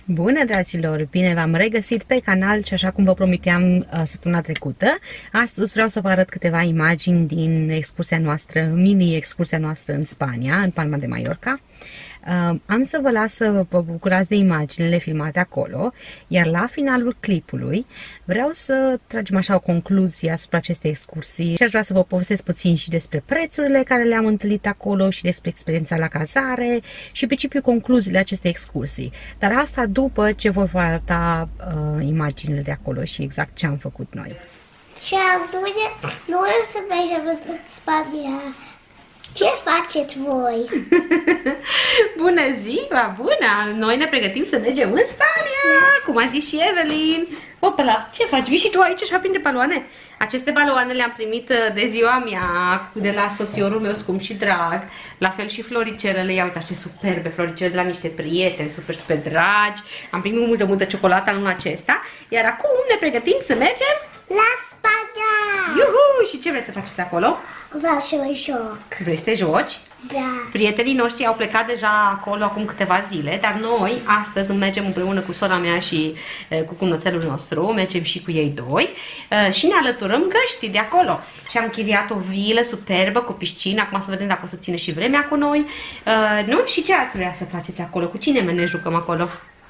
Bună, dragilor! Bine v-am regăsit pe canal și așa cum vă promiteam săptămâna trecută, astăzi vreau să vă arăt câteva imagini din excursia noastră, mini-excursia noastră în Spania, în Palma de Mallorca. Am să vă las să vă bucurați de imaginile filmate acolo, iar la finalul clipului vreau să tragem așa o concluzie asupra acestei excursii și aș vrea să vă povestesc puțin și despre prețurile care le-am întâlnit acolo și despre experiența la cazare și în principiu concluziile acestei excursii. Dar asta după ce vă voi arăta imaginile de acolo și exact ce am făcut noi. Și nu o să mergem în Spania. Ce faceți voi? Bună ziua, bună! Noi ne pregătim să mergem în Spania, cum a zis și Evelyn. Opala, ce faci? Vii și tu aici așa printre baloane? Aceste baloane le-am primit de ziua mea, de la soțiorul meu scump și drag. La fel și floricelele, ia uitați ce superbe floricele de la niște prieteni, super dragi. Am primit multă ciocolată anul acesta. Iar acum ne pregătim să mergem la Spania! Iuhu! Și ce vreți să faceți acolo? Vreau să mă joc. Vrei să te joci? Da. Prietenii noștri au plecat deja acolo acum câteva zile, dar noi astăzi mergem împreună cu sora mea și cu cumnățelul nostru, mergem și cu ei doi și ne alăturăm găștii de acolo. Și am închiriat o vilă superbă cu piscină, acum să vedem dacă o să țină și vremea cu noi. Nu? Și ce ați vrea să faceți acolo? Cu cine ne jucăm acolo?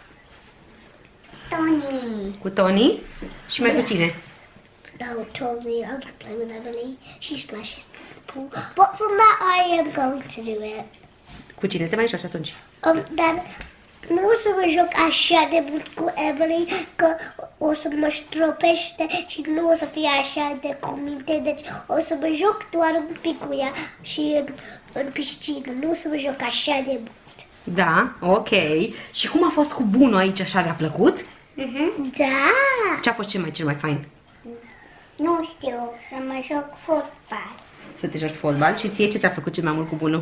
Tony. Cu Tony? Și mai cu cine? No, Tony, I want to play with Emily. She splashes the pool. But from that I am going to do it. Cu cine te mai joci atunci? Dar nu o să mă joc așa de mult cu Emily, că o să mă stropește și nu o să fie așa de cuminte. Deci o să mă joc doar un pic cu ea și în piscină. Nu o să mă joc așa de mult. Da, ok. Și cum a fost cu Bruno aici, așa le-a plăcut? Da. Ce a fost cel mai fain? Nu știu, să mă joc fotbal. Să te joci fotbal și ție ce ți-a plăcut cel mai mult cu Bruno?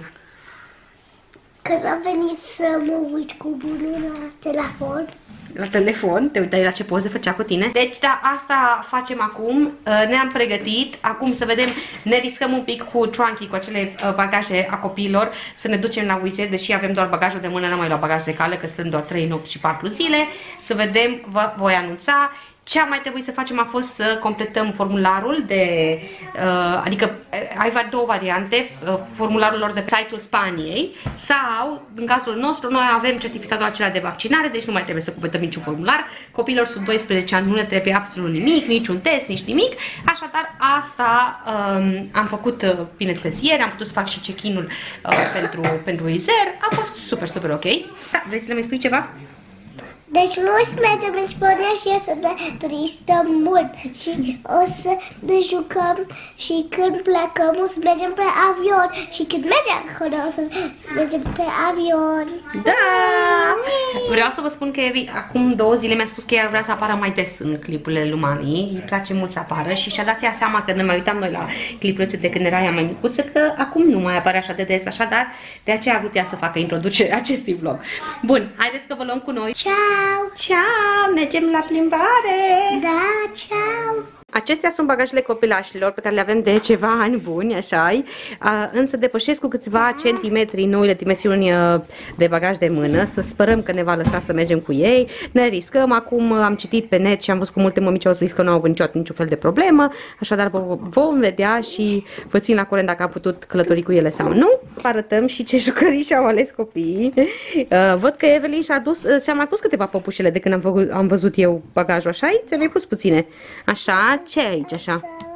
Când am venit să mă uit cu bunul la telefon. La telefon? Te uitai la ce poze făcea cu tine? Deci da, asta facem acum. Ne-am pregătit. Acum să vedem, ne riscăm un pic cu trunky, cu acele bagaje a copiilor, să ne ducem la Wizz Air, deși avem doar bagajul de mână, n-am mai luat bagaj de cale, că stăm doar 3 nopți și 4 zile. Să vedem, vă voi anunța. Ce a mai trebuit să facem a fost să completăm formularul de, adică ai două variante, formularul lor de pe site-ul Spaniei sau, în cazul nostru, noi avem certificatul acela de vaccinare, deci nu mai trebuie să completăm niciun formular. Copiilor sub 12 ani nu le trebuie absolut nimic, niciun test, nici nimic. Așadar, asta am făcut, bineînțeles, ieri, am putut să fac și check-in-ul pentru Wizz Air. A fost super ok. Da, vrei să le mai spui ceva? Deci noi o să mergem în Spania și o să ne turistăm mult și o să ne jucăm și când plecăm o să mergem pe avion și când mergem acolo o să mergem pe avion. Da! Vreau să vă spun că Evi acum 2 zile mi-a spus că ea vrea să apară mai des în clipurile lui mami, îi place mult să apară și și-a dat ea seama că ne mai uitam noi la clipulețe de când era ea mai micuță că acum nu mai apare așa de des, așadar de aceea a vrut ea să facă introducerea acestui vlog. Bun, haideți că vă luăm cu noi. Ciao! Ciao! Mergem la plimbare! Da, ciao! Acestea sunt bagajele copilașilor pe care le avem de ceva ani buni, așa-i, însă depășesc cu câțiva centimetri noile dimensiuni de bagaj de mână, să sperăm că ne va lăsa să mergem cu ei. Ne riscăm, acum am citit pe net și am văzut că multe mămici au zis că nu au avut niciodată niciun fel de problemă, așadar vom vedea și vă țin la curent dacă am putut călători cu ele sau nu. Arătăm și ce jucării și-au ales copiii. Văd că Evelyn și-a mai pus câteva păpușele de când am văzut eu bagajul, așa-i? Ți-ai mai pus puține. Așa. Ce aici, așa?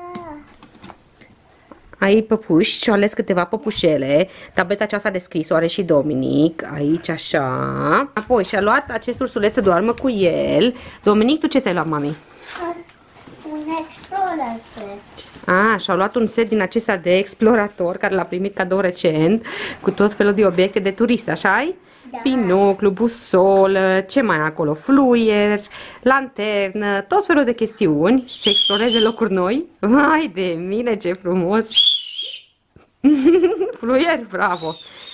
Ai păpuși și-o ales câteva păpușele. Tableta aceasta de scris o are și Dominic. Aici, așa. Apoi și-a luat acest ursuleț să doarmă cu el. Dominic, tu ce ți-ai luat, mami? Un explorer set. Și-a luat un set din acesta de explorator, care l-a primit cadou recent, cu tot felul de obiecte de turist, așa-i? Da. Binoclu, busolă, ce mai acolo? Fluier, lanternă, tot felul de chestiuni. Să exploreze locuri noi. Vai de mine, ce frumos! Fluier, bravo!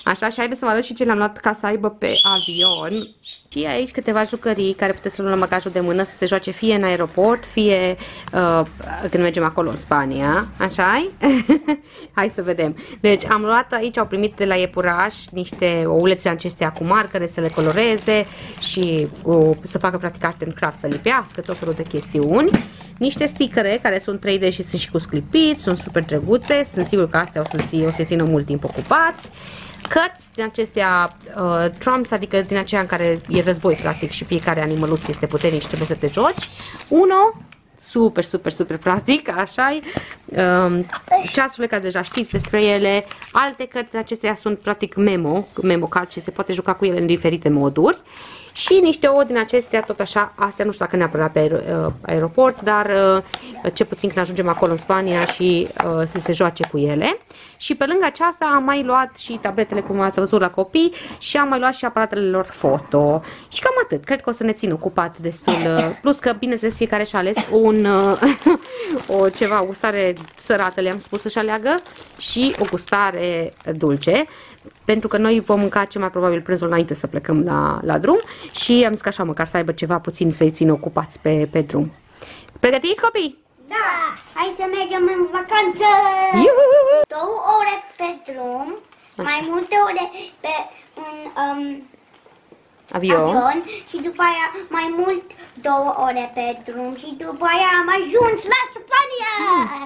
Așa, și haideți să vă arăt și ce le-am luat ca să aibă pe avion. Și aici câteva jucării care puteți să luăm la bagajul de mână să se joace fie în aeroport, fie când mergem acolo în Spania. Așa-i? Hai să vedem. Deci am luat aici, au primit de la iepuraș niște oulețe acestea cu marcare să le coloreze și să facă practic art and craft, să lipească tot felul de chestiuni. Niște stickere care sunt 3D și sunt și cu sclipiți, sunt super drăguțe, sunt sigur că astea o să țină mult timp ocupați. Cărți din acestea trumps, adică din aceea în care e război practic și fiecare animăluț este puternic și trebuie să te joci. Uno, super, super, super practic, așa-i. Ceasurile care deja știți despre ele. Alte cărți din acestea sunt practic memo card și se poate juca cu ele în diferite moduri. Și niște ouă din acestea, tot așa, astea nu știu dacă neapărat pe aeroport, dar ce puțin când ajungem acolo în Spania și să se joace cu ele. Și pe lângă aceasta am mai luat și tabletele, cum ați văzut, la copii și am mai luat și aparatele lor foto. Și cam atât, cred că o să ne țin ocupat destul, plus că, bineînțeles, fiecare și-a ales ceva, o gustare sărată, le-am spus să-și aleagă, și o gustare dulce. Pentru că noi vom mânca cel mai probabil prânzul înainte să plecăm la drum și am zis că așa măcar să aibă ceva puțin să-i țină ocupați pe drum. Pregătiți, copii? Da! Hai să mergem în vacanță! 2 ore pe drum, așa, mai multe ore pe un avion și după aia mai mult 2 ore pe drum și după aia am ajuns la Spania!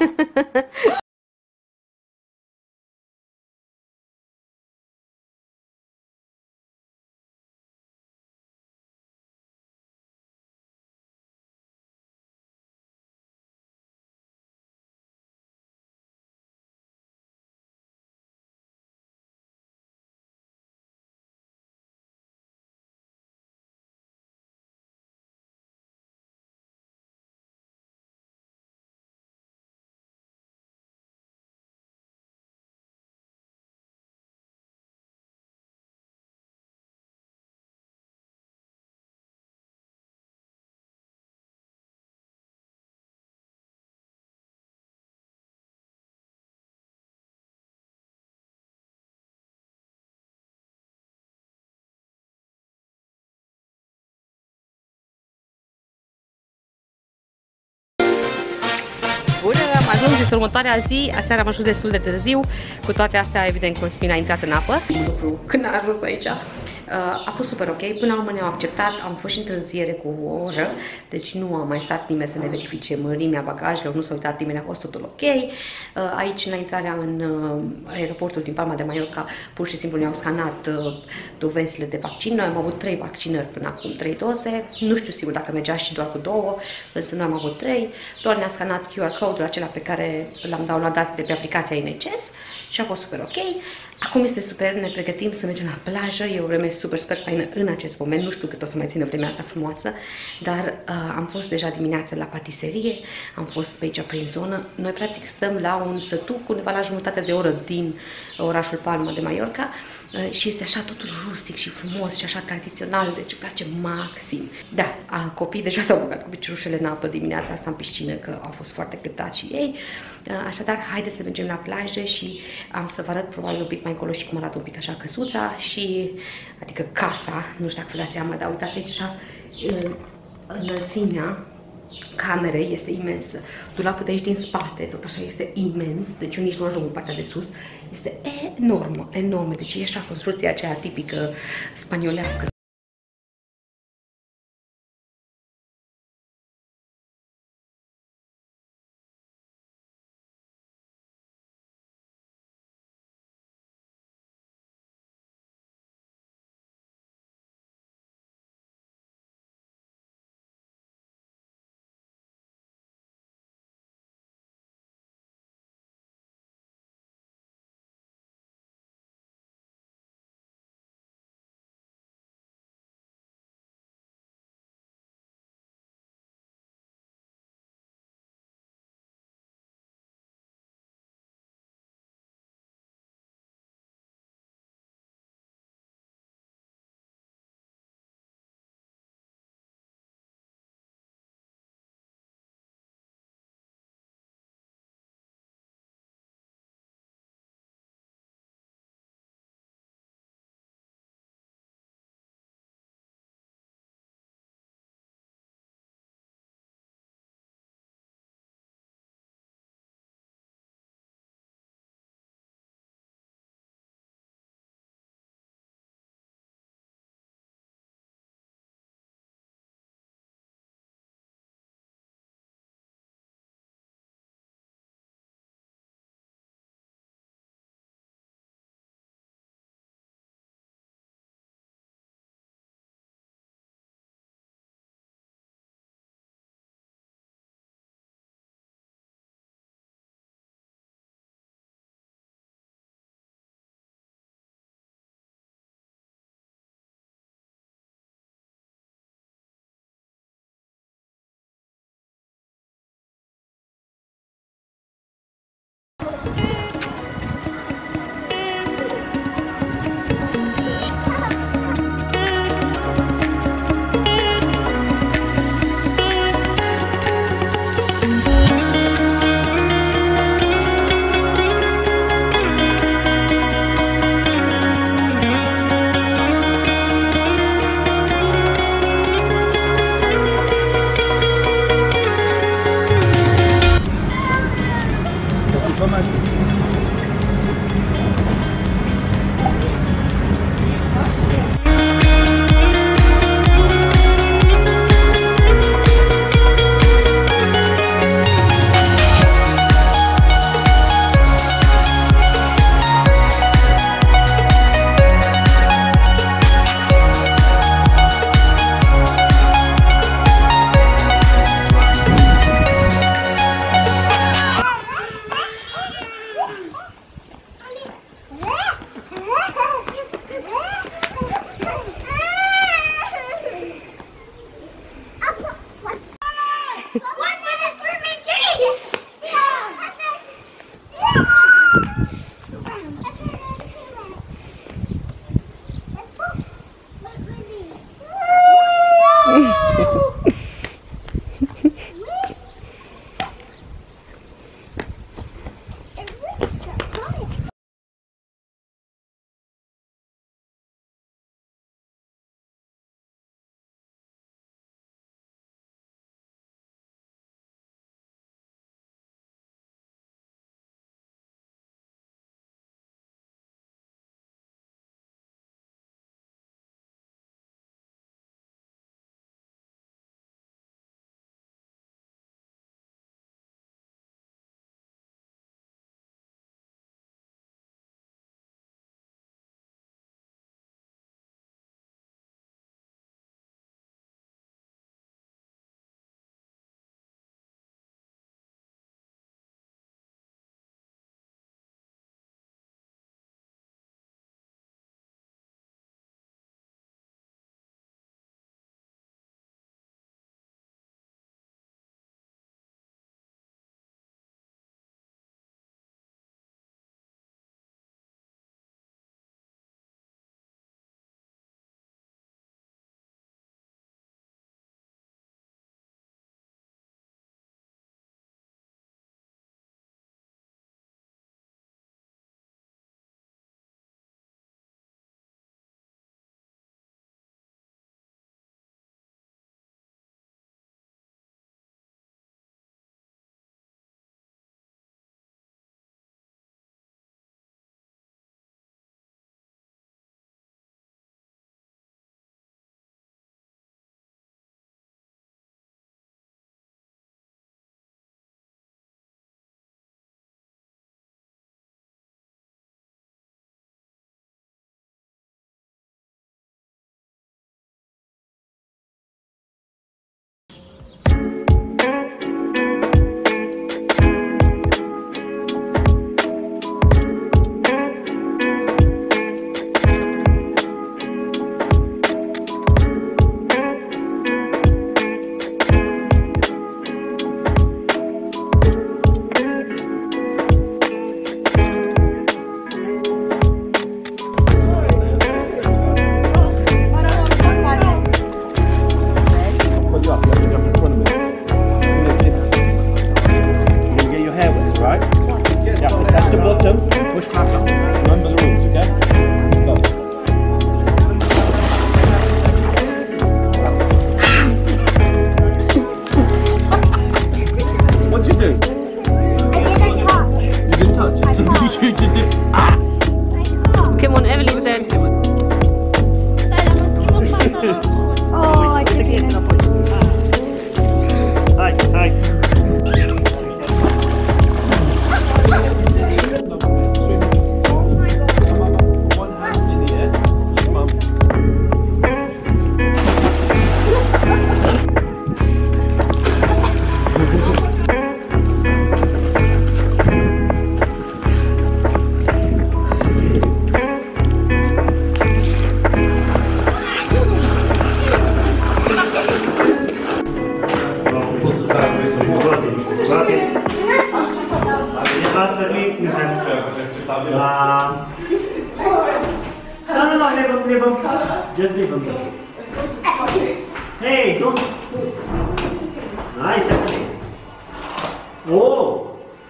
Bună, am ajuns în următoarea zi, aseară am ajuns destul de târziu, cu toate astea evident Constantin a intrat în apă. Lucru când a ajuns aici. A fost super ok, până la urmă ne-au acceptat, am fost și întârziere cu o oră, deci nu a mai stat nimeni să ne verifice mărimea bagajelor, nu s-a uitat nimeni, a fost totul ok. Aici, la intrarea în aeroportul din Palma de Mallorca, pur și simplu ne-au scanat dovezile de vaccin. Noi am avut 3 vaccinări până acum, 3 doze, nu știu sigur dacă mergea și doar cu 2, însă noi am avut 3, doar ne-a scanat QR code-ul acela pe care l-am downloadat de pe aplicația NHS și a fost super ok. Acum este super, ne pregătim să mergem la plajă, e o vreme super, super faină în acest moment, nu știu cât o să mai țină vremea asta frumoasă, dar am fost deja dimineața la patiserie, am fost pe aici prin zonă, noi practic stăm la un sătuc undeva la jumătate de oră din orașul Palma de Mallorca și este așa totul rustic și frumos și așa tradițional, deci îmi place maxim. Da, copiii deja s-au băgat cu piciorușele în apă dimineața asta în piscină, că au fost foarte cântați și ei. Așadar, haideți să mergem la plajă și am să vă arăt probabil un pic mai încolo și cum arată un pic așa căsuța și, adică casa, nu știu dacă vă dați seama, dar uitați aici așa, înălțimea camerei este imensă. Dulapul de aici din spate, tot așa, este imens, deci eu nici nu ajung în partea de sus, este enormă, enormă, deci e așa construcția aceea tipică spaniolească. Just leave them. Hey, don't. Nice, okay. Oh.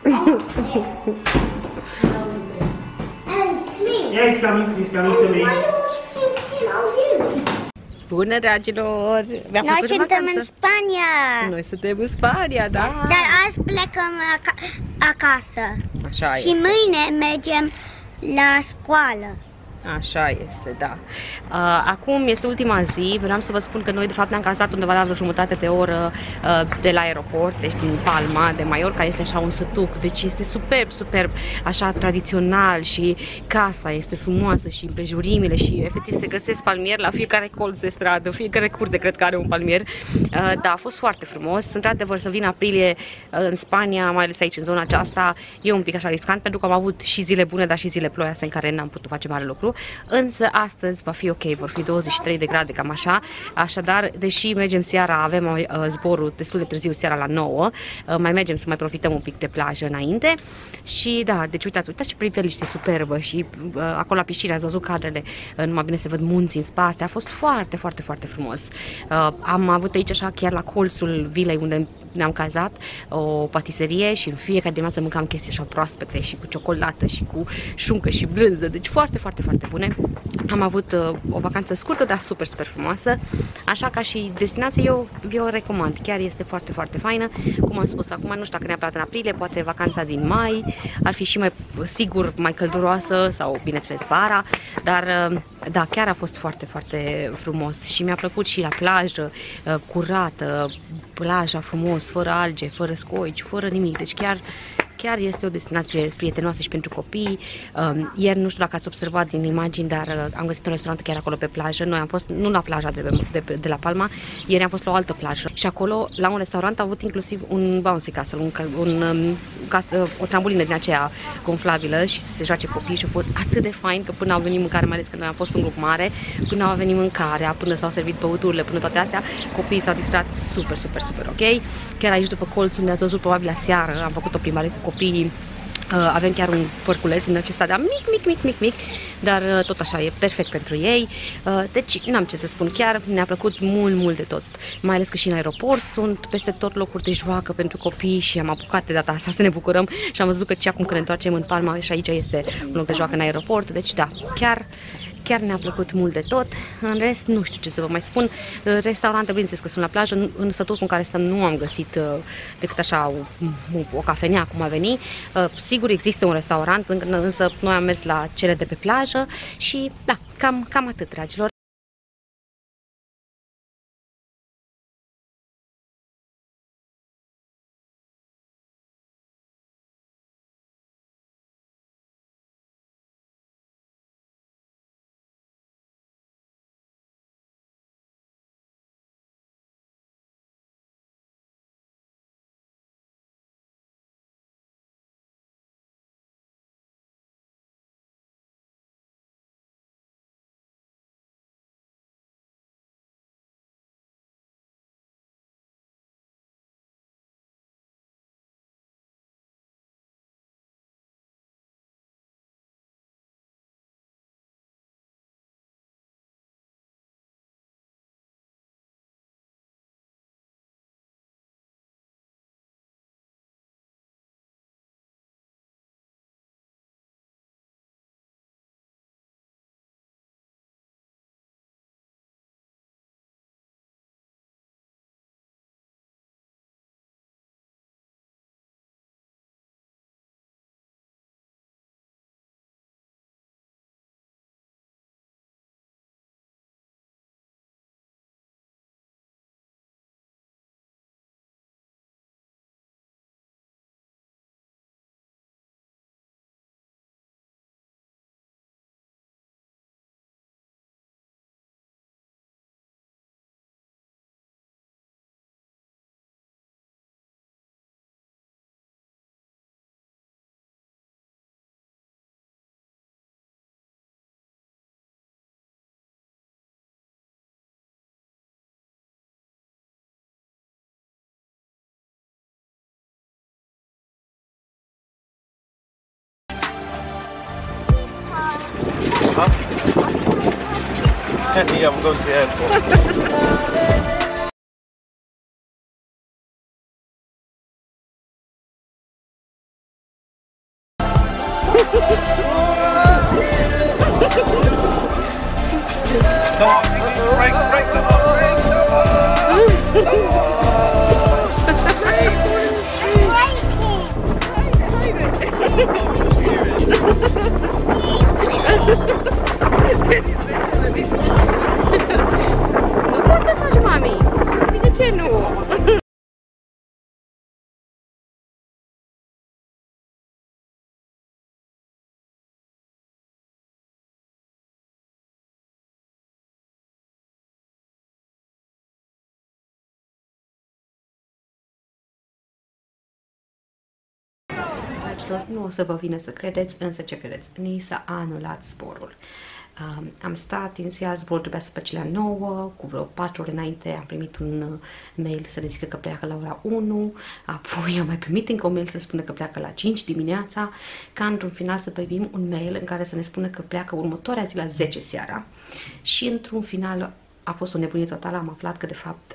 It's me. Yeah, he's coming to me. Why are you shooting on you? Bună, dragilor! Noi suntem în Spania. Noi suntem în Spania, da? Dar azi plecăm acasă. Așa Și este. mâine mergem la școală. Așa este, da. Acum este ultima zi. Vreau să vă spun că noi de fapt ne-am cazat undeva la o jumătate de oră de la aeroport, deci din Palma de Mallorca. Este așa un sătuc, deci este superb, superb, așa tradițional și casa este frumoasă și împrejurimile și efectiv se găsesc palmieri la fiecare colț de stradă, fiecare curte cred că are un palmier. Da, a fost foarte frumos. Într-adevăr, să vin aprilie în Spania, mai ales aici în zona aceasta, e un pic așa riscant pentru că am avut și zile bune, dar și zile ploioase în care n-am putut face mare lucru. Însă astăzi va fi ok, vor fi 23 de grade, cam așa. Așadar, deși mergem seara, avem zborul destul de târziu, seara la 9, mai mergem să mai profităm un pic de plajă înainte. Și da, deci uitați ce priveliște superbă și acolo la piscină ați văzut cadrele, numai bine se văd munții în spate, a fost foarte, foarte, foarte frumos. Am avut aici așa chiar la colțul vilei unde ne-am cazat o patiserie și în fiecare dimineață mâncam chestii așa proaspete și cu ciocolată și cu șuncă și brânză, deci foarte, foarte, foarte bune. Am avut o vacanță scurtă, dar super, super frumoasă, așa ca și destinație eu o recomand, chiar este foarte, foarte faină. Cum am spus acum, nu știu dacă neapărat în aprilie, poate vacanța din mai ar fi și mai sigur mai călduroasă sau bineînțeles vara, dar da, chiar a fost foarte, foarte frumos și mi-a plăcut și la plajă, curată, plaja frumos, fără alge, fără scoici, fără nimic, deci chiar este o destinație prietenoasă și pentru copii. Ieri, nu știu dacă ați observat din imagini, dar am găsit un restaurant chiar acolo pe plajă. Noi am fost, nu la plaja de la Palma, ieri am fost la o altă plajă. Și acolo, la un restaurant, a avut inclusiv un bouncy castle, o trambulină din aceea gonflabilă și să se joace copii și a fost atât de fain că până au venit mâncare, mai ales că noi am fost un grup mare, până au venit mâncarea, până s-au servit băuturile, până toate astea, copiii s-au distrat super, super, super ok. Chiar aici după colțul ne-ați văzut probabil aseară, am făcut o plimbare cu copiii. Avem chiar un părculeț din acesta, dar mic, dar tot așa, e perfect pentru ei. Deci n-am ce să spun, chiar ne-a plăcut mult de tot. Mai ales că și în aeroport sunt peste tot locuri de joacă pentru copii și am apucat de data asta să ne bucurăm și am văzut că și acum când ne întoarcem în Palma și aici este un loc de joacă în aeroport, deci da, chiar ne-a plăcut mult de tot. În rest, nu știu ce să vă mai spun. Restaurante, bineînțeles că sunt la plajă. În sătucul în care stăm nu am găsit decât așa o cafenea, cum a venit. Sigur există un restaurant, însă noi am mers la cele de pe plajă și da, cam atât, dragilor. Yeah, I'm going to the airport. Break the wall. Nu poți să faci, mami. De ce nu? Nu o să vă vină să credeți, însă ce credeți? Ni s-a anulat zborul. Am stat inițial, zborul trebuia să plece la 9, cu vreo 4 ore înainte am primit un mail să ne zică că pleacă la ora 1, apoi am mai primit încă un mail să spună că pleacă la 5 dimineața, ca într-un final să primim un mail în care să ne spună că pleacă următoarea zi la 10 seara și într-un final a fost o nebunie totală, am aflat că de fapt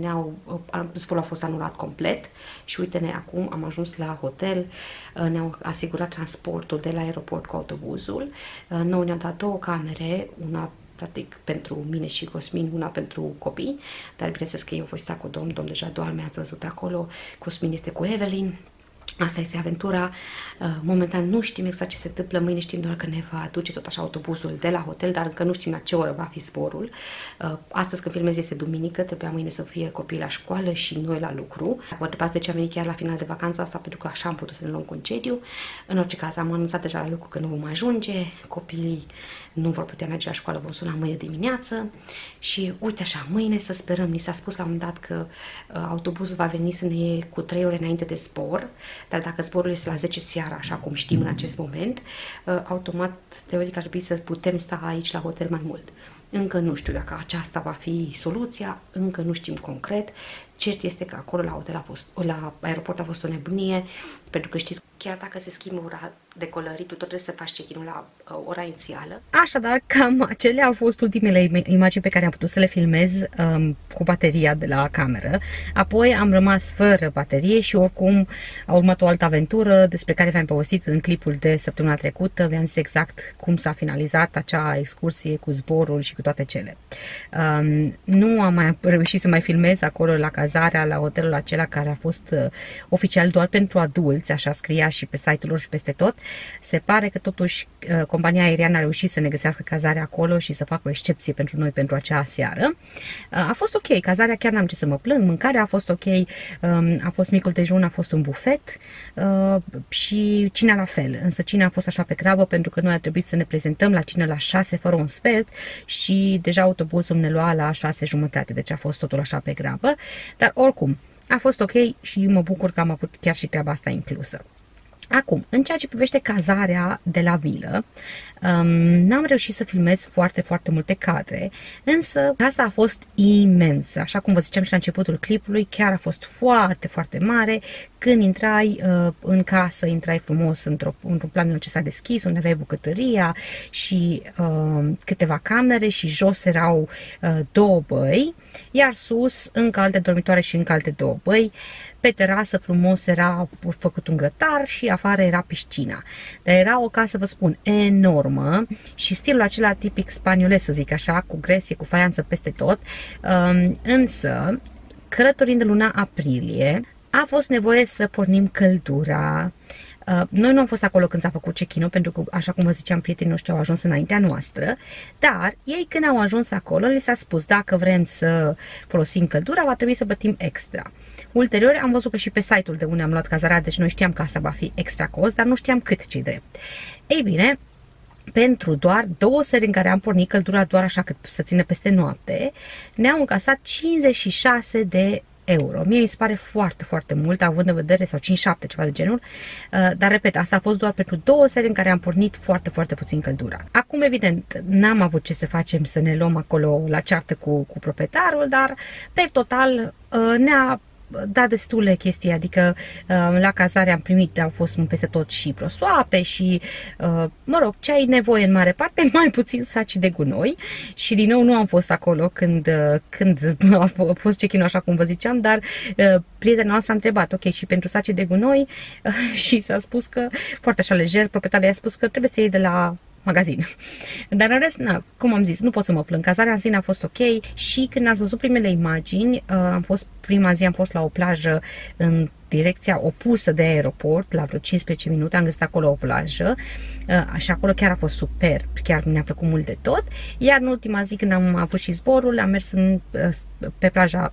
zborul a fost anulat complet și uite-ne, acum am ajuns la hotel, ne-au asigurat transportul de la aeroport cu autobuzul, nouă ne-au dat 2 camere, una practic pentru mine și Cosmin, una pentru copii, dar bineînțeles că eu voi sta cu Dom deja doarme, ați văzut acolo, Cosmin este cu Evelyn. Asta este aventura. Momentan nu știm exact ce se întâmplă, mâine știm doar că ne va aduce tot așa autobuzul de la hotel, dar încă nu știm la ce oră va fi zborul. Astăzi când filmez este duminică, trebuia mâine să fie copiii la școală și noi la lucru. Vă întrebați de ce am venit chiar la final de vacanța asta, pentru că așa am putut să ne luăm concediu. În orice caz am anunțat deja la lucru că nu vom ajunge, copiii nu vor putea merge la școală, vom suna mâine dimineață și uite așa, mâine să sperăm, ni s-a spus la un moment dat că autobuzul va veni să ne iei cu 3 ore înainte de zbor, dar dacă zborul este la 10 seara, așa cum știm în acest moment, automat, teoretic ar trebui să putem sta aici la hotel mai mult. Încă nu știu dacă aceasta va fi soluția, încă nu știm concret. Cert este că acolo la aeroport a fost o nebunie, pentru că știți, chiar dacă se schimbă ora decolării, tu tot trebuie să faci check-in-ul la ora inițială. Așadar, cam acelea au fost ultimele imagini pe care am putut să le filmez cu bateria de la cameră. Apoi am rămas fără baterie și oricum a urmat o altă aventură despre care v-am povestit în clipul de săptămâna trecută. Vi-am zis exact cum s-a finalizat acea excursie cu zborul și cu toate cele. Nu am mai reușit să mai filmez acolo la cazarea, la hotelul acela care a fost oficial doar pentru adulți, așa scria și pe site-ul lor și peste tot. Se pare că totuși compania aeriană a reușit să ne găsească cazarea acolo și să facă o excepție pentru noi pentru acea seară. A fost ok, cazarea chiar n-am ce să mă plâng, mâncarea a fost ok, a fost micul dejun, a fost un bufet și cina la fel, însă cina a fost așa pe grabă pentru că noi a trebuit să ne prezentăm la cină la 6 fără un sfert și deja autobuzul ne lua la 6:30, deci a fost totul așa pe grabă, dar oricum a fost ok și mă bucur că am avut chiar și treaba asta inclusă. Acum, în ceea ce privește cazarea de la vilă, n-am reușit să filmez foarte multe cadre, însă asta a fost imensă. Așa cum vă ziceam și la începutul clipului, chiar a fost foarte mare. Când intrai în casă, intrai frumos într-un plan ce s-a deschis, unde aveai bucătăria și câteva camere și jos erau 2 băi, iar sus încă alte dormitoare și încă alte 2 băi. Pe terasă frumos era făcut un grătar și afară era piscina. Dar era o casă, vă spun, enormă și stilul acela tipic spaniolez, să zic așa, cu gresie, cu faianță peste tot. Însă, călătorind în luna aprilie, a fost nevoie să pornim căldura. Noi nu am fost acolo când s-a făcut check-in-ul, pentru că, așa cum vă ziceam, prietenii noștri au ajuns înaintea noastră, dar ei când au ajuns acolo, li s-a spus, dacă vrem să folosim căldura, va trebui să plătim extra. Ulterior am văzut că și pe site-ul de unde am luat cazarea, deci noi știam că asta va fi extra cost, dar nu știam cât, ce-i drept. Ei bine, pentru doar 2 seri în care am pornit căldura doar așa cât să țină peste noapte, ne-au încasat 56 de euro. Mie mi se pare foarte mult, având în vedere, sau 5-7, ceva de genul, dar repet, asta a fost doar pentru 2 seri în care am pornit foarte puțin căldura. Acum, evident, n-am avut ce să facem, să ne luăm acolo la ceartă cu proprietarul, dar, per total, ne-a dat destule chestii, adică la cazare am primit, au fost peste tot și prosoape și, mă rog, ce ai nevoie în mare parte, mai puțin saci de gunoi și din nou nu am fost acolo când a fost check-in-ul așa cum vă ziceam, dar prietena noastră a întrebat, ok, și pentru saci de gunoi și s-a spus că, foarte așa lejer, proprietarul i-a spus că trebuie să iei de la magazin. Dar în rest, na, cum am zis, nu pot să mă plâng. Cazarea în sine a fost ok și când ați văzut primele imagini, prima zi am fost la o plajă în direcția opusă de aeroport, la vreo 15 minute, am găsit acolo o plajă și acolo chiar a fost super, chiar mi-a plăcut mult de tot, iar în ultima zi când am avut și zborul, am mers pe plaja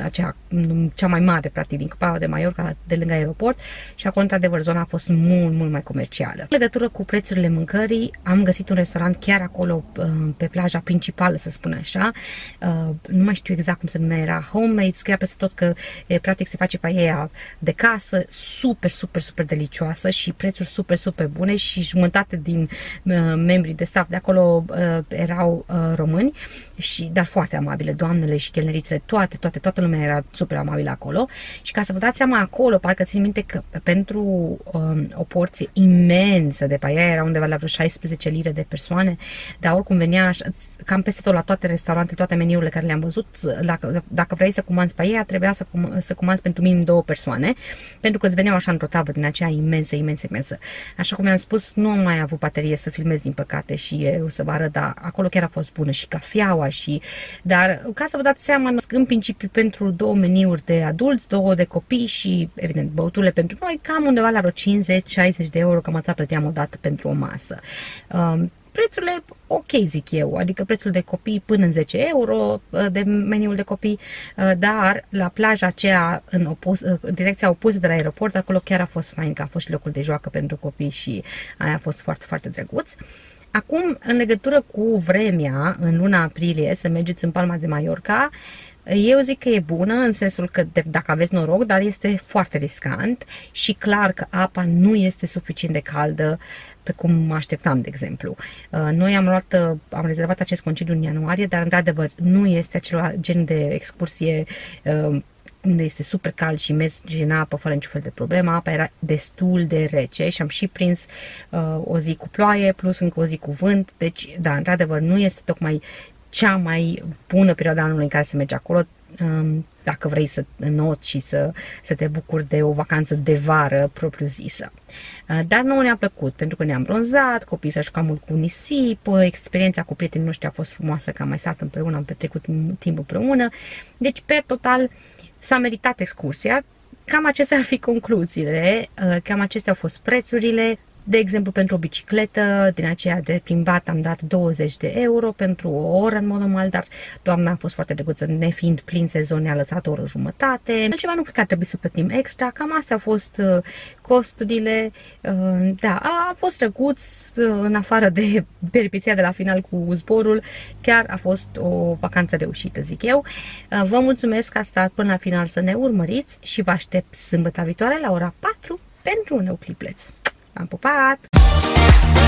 cea mai mare, practic, din Palma de Mallorca, de lângă aeroport și acolo, într-adevăr, zona a fost mult, mult mai comercială. În legătură cu prețurile mâncării, am găsit un restaurant chiar acolo, pe plaja principală, să spun așa. Nu mai știu exact cum se numea, era Homemade, scria peste tot că, practic, se face paella de casă, super, super, super delicioasă și prețuri super, super bune și jumătate din membrii de staff de acolo erau români, dar foarte amabile, doamnele și chelnerițele, toată lumea era super amabilă acolo și ca să vă dați seama acolo, parcă țin minte că pentru o porție imensă de paella era undeva la vreo 16 lire de persoane, dar oricum venea așa, cam peste tot la toate restaurantele, toate meniurile care le-am văzut, dacă vrei să comanzi paella, trebuia să comanzi pentru minim 2 persoane, pentru că îți veneau așa într-o tavă din aceea imensă. Așa cum am spus, nu am mai avut baterie să filmez, din păcate, și eu să vă arăt, dar acolo chiar a fost bună și cafeaua dar ca să vă dați seama, în principiu pentru 2 meniuri de adulți, 2 de copii și, evident, băuturile pentru noi, cam undeva la vreo 50-60 de euro, cam atât plăteam odată pentru o masă. Prețurile ok, zic eu, adică prețul de copii până în 10 euro de meniul de copii, dar la plaja aceea în direcția opusă de la aeroport, acolo chiar a fost fain, că a fost și locul de joacă pentru copii și aia a fost foarte, foarte drăguț. Acum, în legătură cu vremea, în luna aprilie, să mergeți în Palma de Mallorca, eu zic că e bună în sensul că dacă aveți noroc, dar este foarte riscant și clar că apa nu este suficient de caldă pe cum mă așteptam, de exemplu. Noi am rezervat acest concediu în ianuarie, dar într-adevăr nu este acel gen de excursie unde este super cald și mergi în apă fără niciun fel de problemă. Apa era destul de rece și am și prins o zi cu ploaie plus încă o zi cu vânt, deci da, într-adevăr nu este tocmai cea mai bună perioadă anului în care să mergi acolo, dacă vrei să înnoți și să te bucuri de o vacanță de vară propriu-zisă. Dar nouă ne-a plăcut, pentru că ne-am bronzat, copiii s-au jucat mult cu nisip, experiența cu prietenii noștri a fost frumoasă, că am mai stat împreună, am petrecut timp împreună, deci, per total, s-a meritat excursia. Cam acestea ar fi concluziile, cam acestea au fost prețurile. De exemplu, pentru o bicicletă din aceea de plimbat am dat 20 de euro pentru o oră în mod normal, dar doamna a fost foarte drăguță, nefiind plin sezon, ne-a lăsat o oră jumătate. Altceva nu cred că ar trebui să plătim extra, cam astea au fost costurile. Da, a fost drăguț, în afară de peripeția de la final cu zborul, chiar a fost o vacanță reușită, zic eu. Vă mulțumesc că ați stat până la final să ne urmăriți și vă aștept sâmbătă viitoare la ora 4 pentru un nou clipleț. Am pupat!